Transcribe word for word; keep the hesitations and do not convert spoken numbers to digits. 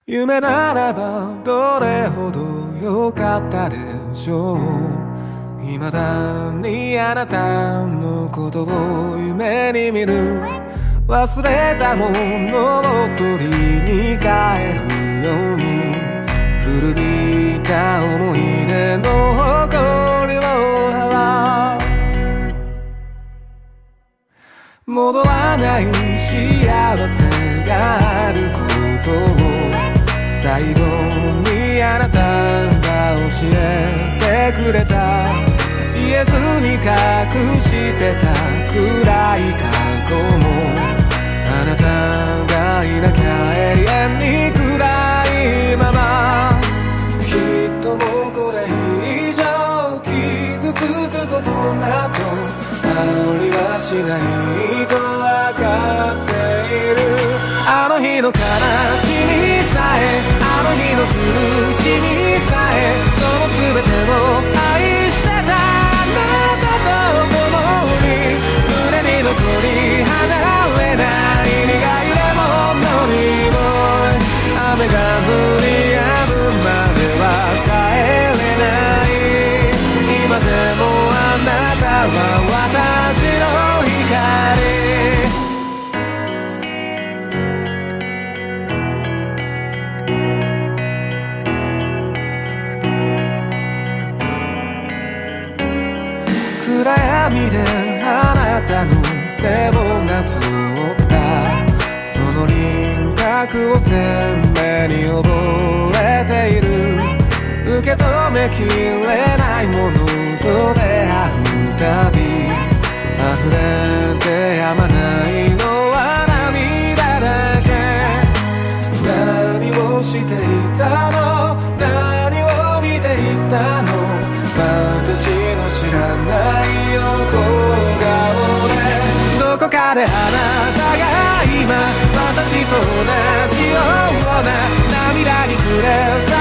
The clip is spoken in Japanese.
夢ならばどれほど良かったでしょう。未だにあなたのことを夢に見る。忘れたものを取りに帰るように、古びた思い出の誇りを払う。戻らない幸せがあることを最後にあなたが教えてくれた。言えずに隠してた暗い過去も、あなたがいなきゃ永遠に暗いまま。きっともうこれ以上傷つくことなどありはしないと分かっている。あの日の悲しみさえ、あの日の苦しみさえ、その全てを愛してたあなたと共に、胸に残り離れない苦いレモンの匂い。雨が降り止むまでは帰れない。今でもあなたは私の光。暗闇であなたの背をなぞったその輪郭を鮮明に覚えている。受け止めきれないものと出会うたび、溢れてやまないのは涙だけ。何をしていたの、何を見ていたの、私の知らない横顔で。どこかであなたが今私と同じような涙に暮れ